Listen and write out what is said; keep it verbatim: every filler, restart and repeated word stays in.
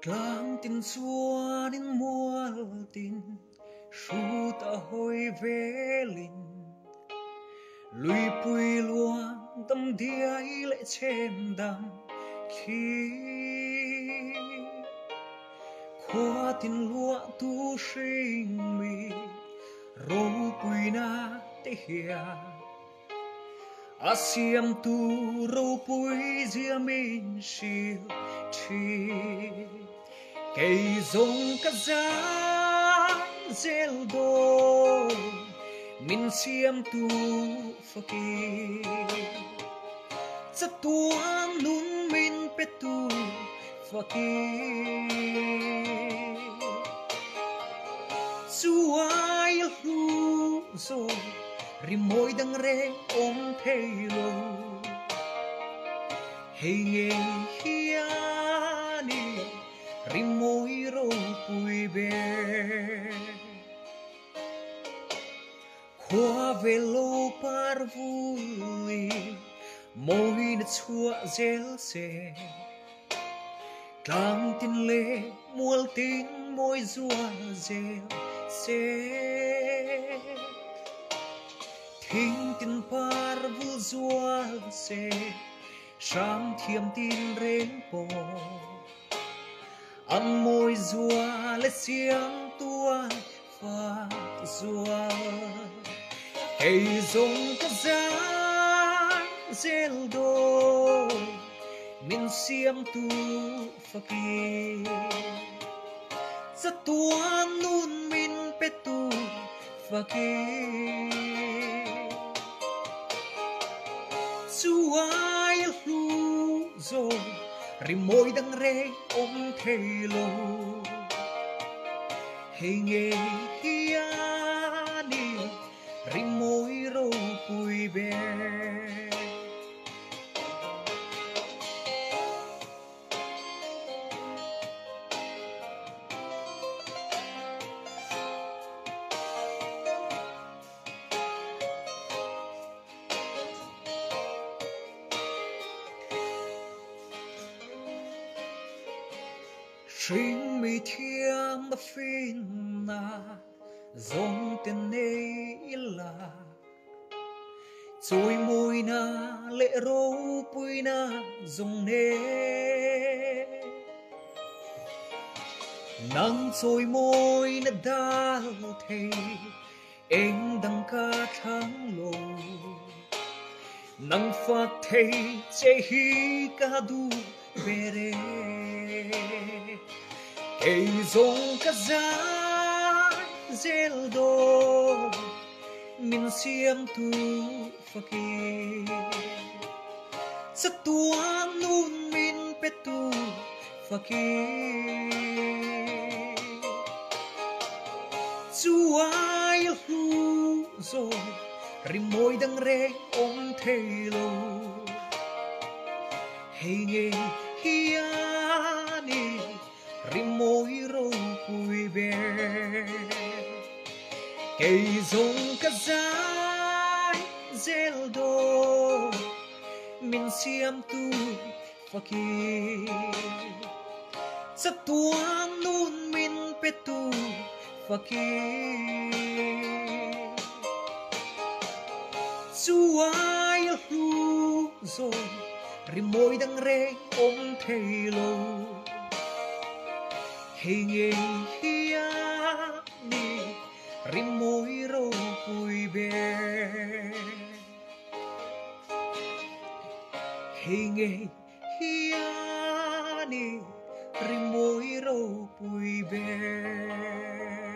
Tlang tin xua đến mua tin su ta hồi về linh lùi bùi luang tâm đi lệ chém đam khi khoa tin lúa tu sinh mi râu bùi na te hia asiam tu râu bùi dia min siêu chi cây giống cả giá gel đô min siam tu fakir sa tuang nun min petu fakir suai lu zo rimoi dang re om thei lo hey nghe hiani rimoi ro pui be khoa về lô par vui môi nét chua gel se tlang tin lệ mual tin môi rua gel se thinh tin par vu rua se sam thiam tin reng po ăn môi rua lệ xiang tua pha rua hey giống cả giá gel đô min siam tu fakir sa tuan nun min petu fakir suai lu zo rimoi dang re om thei lo hey nghe hiani rimoi ro pui be Sinh mi thiam da fin na dòng tên này là rồi môi na lệ rô bùi na dòng nê nắng rồi môi na đa thầy anh đăng ca tháng lô nắng phát thầy chế hi ca du về đây cây giống cả giá gel đô min siam tu fakir sa tuang nun min petu fakir suai lu zo rimoi dang re om thei lo hey nghe hiani rimoi ro pui be cây giống cả giá gel đô min siam tu fakir sa tuang nun min petu fakir suai lu zo rimoi dang re om thei lo hey nghe hiani rimoi ro pui be hey nghe hiani rimoi ro pui be